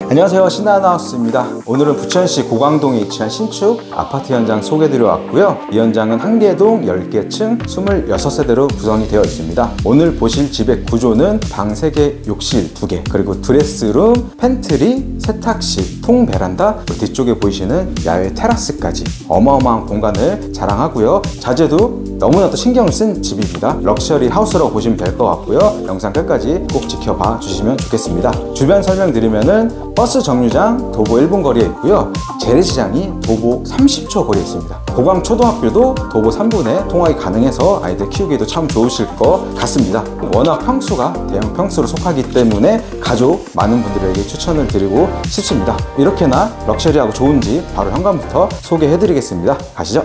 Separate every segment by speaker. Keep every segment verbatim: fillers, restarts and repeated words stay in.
Speaker 1: 안녕하세요, 신나하우스입니다. 오늘은 부천시 고강동에 위치한 신축 아파트 현장 소개드려 왔고요. 이 현장은 한 개 동 열 개 층 이십육 세대로 구성이 되어 있습니다. 오늘 보실 집의 구조는 방 세 개, 욕실 두 개, 그리고 드레스룸, 팬트리, 세탁실, 통 베란다, 뒤쪽에 보이시는 야외 테라스까지 어마어마한 공간을 자랑하고요. 자재도 너무나도 신경을 쓴 집입니다. 럭셔리 하우스라고 보시면 될 것 같고요. 영상 끝까지 꼭 지켜봐 주시면 좋겠습니다. 주변 설명드리면은 버스 정류장 도보 일 분 거리에 있고요. 재래시장이 도보 삼십 초 거리에 있습니다. 고강초등학교도 도보 삼 분에 통학이 가능해서 아이들 키우기도 참 좋으실 것 같습니다. 워낙 평수가 대형 평수로 속하기 때문에 가족 많은 분들에게 추천을 드리고 싶습니다. 이렇게나 럭셔리하고 좋은 집 바로 현관부터 소개해 드리겠습니다. 가시죠.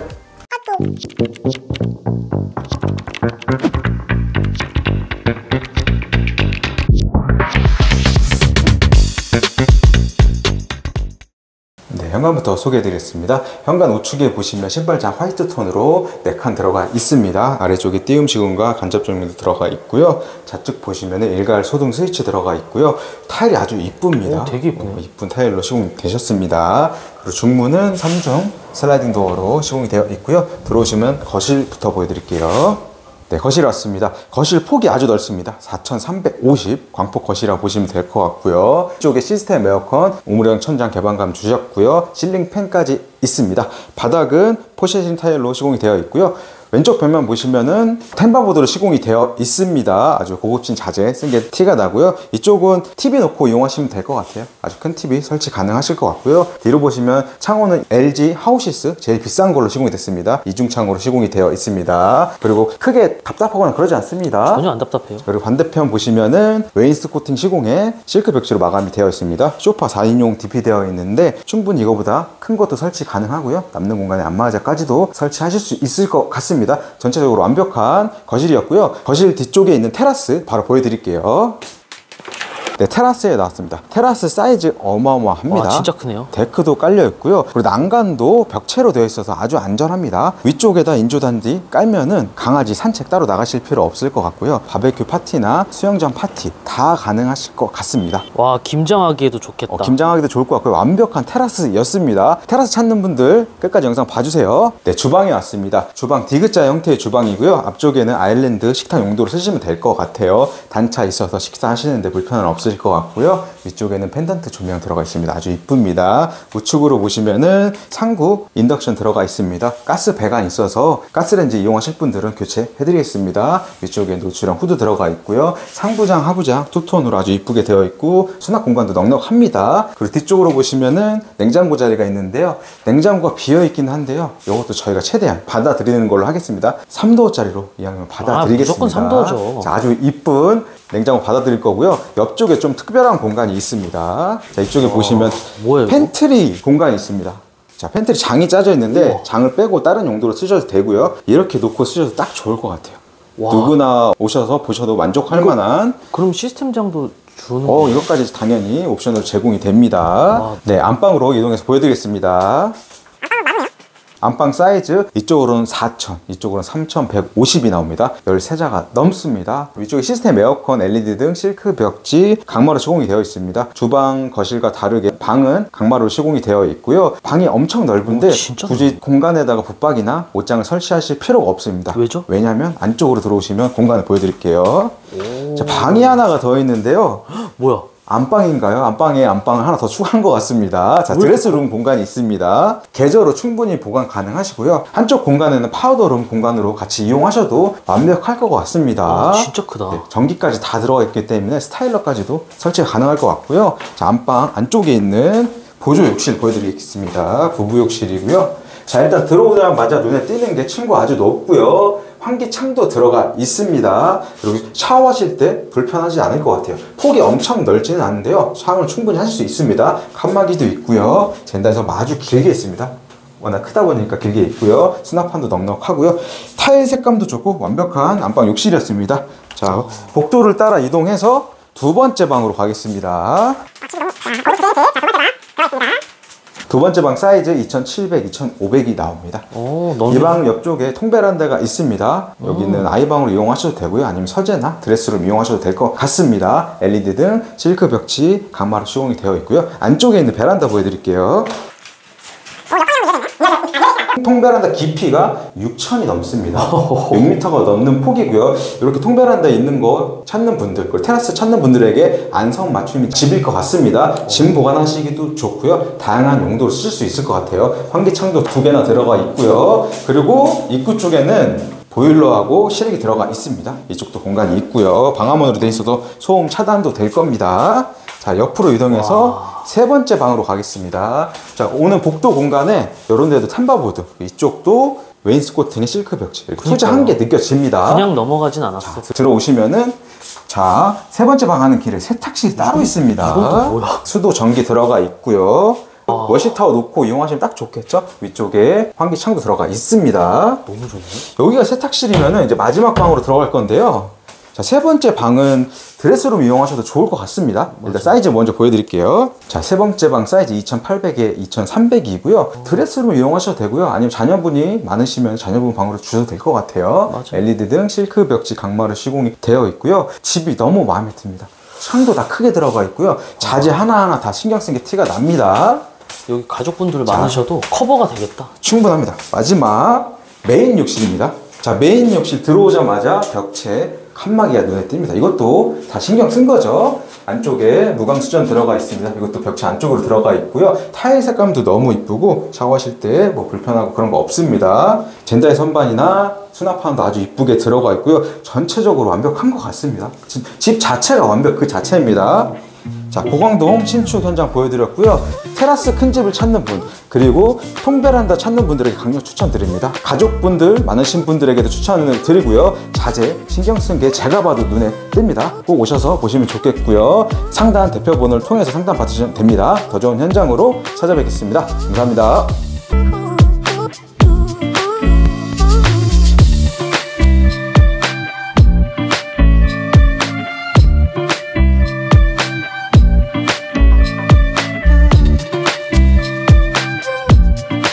Speaker 1: 네, 현관부터 소개해드리겠습니다. 현관 우측에 보시면 신발장 화이트 톤으로 네 칸 들어가 있습니다. 아래쪽에 띄움 시공과 간접 조명도 들어가 있고요. 좌측 보시면 일괄 소등 스위치 들어가 있고요. 타일이 아주 이쁩니다.
Speaker 2: 오, 되게 이쁘네.
Speaker 1: 어, 이쁜 타일로 시공되셨습니다. 그리고 중문은 삼중 슬라이딩 도어로 시공이 되어 있고요. 들어오시면 거실부터 보여드릴게요. 네, 거실 왔습니다. 거실 폭이 아주 넓습니다. 사천삼백오십 광폭 거실이라고 보시면 될 것 같고요. 이쪽에 시스템 에어컨, 우물형 천장 개방감 주셨고요. 실링 팬까지 있습니다. 바닥은 포쉐신 타일로 시공이 되어 있고요. 왼쪽 벽면 보시면은 템바보드로 시공이 되어 있습니다. 아주 고급진 자재 쓴 게 티가 나고요. 이쪽은 티비 놓고 이용하시면 될 것 같아요. 아주 큰 티비 설치 가능하실 것 같고요. 뒤로 보시면 창호는 엘지 하우시스 제일 비싼 걸로 시공이 됐습니다. 이중창으로 시공이 되어 있습니다. 그리고 크게 답답하거나 그러지 않습니다.
Speaker 2: 전혀 안 답답해요.
Speaker 1: 그리고 반대편 보시면은 웨인스 코팅 시공에 실크 벽지로 마감이 되어 있습니다. 소파 사 인용 디피 되어 있는데 충분히 이거보다 큰 것도 설치 가능하고요. 남는 공간에 안마의자까지도 설치하실 수 있을 것 같습니다. 전체적으로 완벽한 거실이었고요. 거실 뒤쪽에 있는 테라스 바로 보여드릴게요. 네, 테라스에 나왔습니다. 테라스 사이즈 어마어마합니다.
Speaker 2: 와, 진짜 크네요.
Speaker 1: 데크도 깔려 있고요. 그리고 난간도 벽체로 되어 있어서 아주 안전합니다. 위쪽에다 인조단지 깔면은 강아지 산책 따로 나가실 필요 없을 것 같고요. 바베큐 파티나 수영장 파티 다 가능하실 것 같습니다.
Speaker 2: 와, 김장하기에도 좋겠다.
Speaker 1: 어, 김장하기도 좋을 것 같고요. 완벽한 테라스였습니다. 테라스 찾는 분들 끝까지 영상 봐주세요. 네, 주방에 왔습니다. 주방 디귿자 형태의 주방이고요. 앞쪽에는 아일랜드 식탁 용도로 쓰시면 될 것 같아요. 단차 있어서 식사하시는데 불편은 없으실 것 같고요. 위쪽에는 펜던트 조명 들어가 있습니다. 아주 이쁩니다. 우측으로 보시면은 상구 인덕션 들어가 있습니다. 가스 배관이 있어서 가스레인지 이용하실 분들은 교체해 드리겠습니다. 위쪽에 노출형 후드 들어가 있고요. 상부장 하부장 투톤으로 아주 이쁘게 되어 있고 수납 공간도 넉넉합니다. 그리고 뒤쪽으로 보시면은 냉장고 자리가 있는데요. 냉장고가 비어 있긴 한데요. 이것도 저희가 최대한 받아드리는 걸로 하겠습니다. 삼 도어짜리로 이왕이면 받아드리겠습니다.
Speaker 2: 아, 무조건 삼 도어죠.
Speaker 1: 자, 아주 이쁜 냉장고 받아드릴 거고요. 옆쪽에 좀 특별한 공간이 있습니다. 자, 이쪽에
Speaker 2: 와,
Speaker 1: 보시면
Speaker 2: 뭐예요,
Speaker 1: 팬트리 공간이 있습니다. 자, 팬트리 장이 짜져 있는데
Speaker 2: 우와. 장을
Speaker 1: 빼고 다른 용도로 쓰셔도 되고요. 이렇게 놓고 쓰셔도 딱 좋을 것 같아요.
Speaker 2: 와.
Speaker 1: 누구나 오셔서 보셔도 만족할
Speaker 2: 이거,
Speaker 1: 만한.
Speaker 2: 그럼 시스템장도 주는
Speaker 1: 어, 이것까지 당연히 옵션으로 제공이 됩니다.
Speaker 2: 와.
Speaker 1: 네, 안방으로 이동해서 보여드리겠습니다. 안방 사이즈 이쪽으로는 사천, 이쪽으로는 삼천백오십이 나옵니다. 열세 자가 넘습니다. 위쪽에 시스템 에어컨, 엘이디 등 실크 벽지 강마루 시공이 되어 있습니다. 주방, 거실과 다르게 방은 강마루 시공이 되어 있고요. 방이 엄청 넓은데
Speaker 2: 오,
Speaker 1: 굳이
Speaker 2: 넓네.
Speaker 1: 공간에다가 붙박이나 옷장을 설치하실 필요가 없습니다.
Speaker 2: 왜죠?
Speaker 1: 왜냐하면 안쪽으로 들어오시면 공간을 보여드릴게요. 자, 방이 하나가 더 있는데요.
Speaker 2: 뭐야?
Speaker 1: 안방인가요? 안방에 안방을 하나 더 추가한 것 같습니다. 자, 드레스룸 공간이 있습니다. 계절로 충분히 보관 가능하시고요. 한쪽 공간에는 파우더룸 공간으로 같이 이용하셔도 완벽할 것 같습니다.
Speaker 2: 아, 진짜 크다.
Speaker 1: 네, 전기까지 다 들어가 있기 때문에 스타일러까지도 설치가 가능할 것 같고요. 자, 안방 안쪽에 있는 보조 욕실 보여드리겠습니다. 부부 욕실이고요. 자, 일단 들어오자마자 눈에 띄는 게 층고 아주 높고요. 환기창도 들어가 있습니다. 그리고 샤워하실 때 불편하지 않을 것 같아요. 폭이 엄청 넓지는 않은데요. 샤워는 충분히 하실 수 있습니다. 칸막이도 있고요. 젠다에서 아주 길게 있습니다. 워낙 크다 보니까 길게 있고요. 수납판도 넉넉하고요. 타일 색감도 좋고 완벽한 안방 욕실이었습니다. 자, 복도를 따라 이동해서 두 번째 방으로 가겠습니다. 두 번째 방 사이즈 이천칠백, 이천오백이 나옵니다.
Speaker 2: 오, 너무
Speaker 1: 이 방 옆쪽에 통베란다가 있습니다. 여기는 아이방으로 이용하셔도 되고요. 아니면 서재나 드레스룸 이용하셔도 될 것 같습니다. 엘이디 등 실크 벽지 강마루 시공이 되어 있고요. 안쪽에 있는 베란다 보여드릴게요. 통베란다 깊이가 육천이 넘습니다. 육 미터가 넘는 폭이고요. 이렇게 통베란다에 있는 거 찾는 분들, 그리고 테라스 찾는 분들에게 안성 맞춤이 집일 것 같습니다. 짐 보관하시기도 좋고요. 다양한 용도로 쓸 수 있을 것 같아요. 환기창도 두 개나 들어가 있고요. 그리고 입구 쪽에는 보일러하고 실외기 들어가 있습니다. 이쪽도 공간이 있고요. 방화문으로 되어 있어서 소음 차단도 될 겁니다. 자, 옆으로 이동해서 와. 세 번째 방으로 가겠습니다. 자, 오는 복도 공간에 이런 데도 탐바보드, 이쪽도 웨인스코팅의 실크 벽지, 소재 한개 느껴집니다.
Speaker 2: 그냥 넘어가진 않았어.
Speaker 1: 자, 들어오시면은 자, 세 번째 방 가는 길에 세탁실이 따로 있습니다.
Speaker 2: 이건 또 뭐야?
Speaker 1: 수도 전기 들어가 있고요. 워시타워 놓고 이용하시면 딱 좋겠죠? 위쪽에 환기창도 들어가 있습니다.
Speaker 2: 너무 좋네.
Speaker 1: 여기가 세탁실이면은 이제 마지막 방으로 들어갈 건데요. 자, 세 번째 방은 드레스룸 이용하셔도 좋을 것 같습니다. 일단 사이즈 먼저 보여드릴게요. 자, 세 번째 방 사이즈 이천팔백에 이천삼백이고요. 드레스룸 이용하셔도 되고요. 아니면 자녀분이 많으시면 자녀분 방으로 주셔도 될 것 같아요.
Speaker 2: 맞아.
Speaker 1: 엘이디 등 실크 벽지 강마루 시공이 되어 있고요. 집이 너무 마음에 듭니다. 창도 다 크게 들어가 있고요. 자재 하나하나 다 신경 쓴 게 티가 납니다.
Speaker 2: 여기 가족분들 많으셔도 커버가 되겠다.
Speaker 1: 충분합니다. 마지막 메인 욕실입니다. 자, 메인 욕실 들어오자마자 벽체 칸막이가 눈에 띕니다. 이것도 다 신경 쓴 거죠. 안쪽에 무광수전 들어가 있습니다. 이것도 벽체 안쪽으로 들어가 있고요. 타일 색감도 너무 이쁘고 샤워하실 때 뭐 불편하고 그런 거 없습니다. 젠다의 선반이나 수납판도 아주 이쁘게 들어가 있고요. 전체적으로 완벽한 것 같습니다. 집 자체가 완벽 그 자체입니다. 자, 고강동 신축 현장 보여드렸고요. 테라스 큰 집을 찾는 분, 그리고 통베란다 찾는 분들에게 강력 추천드립니다. 가족분들 많으신 분들에게도 추천을 드리고요. 자재 신경 쓴 게 제가 봐도 눈에 띕니다. 꼭 오셔서 보시면 좋겠고요. 상단 대표번호를 통해서 상담 받으시면 됩니다. 더 좋은 현장으로 찾아뵙겠습니다. 감사합니다.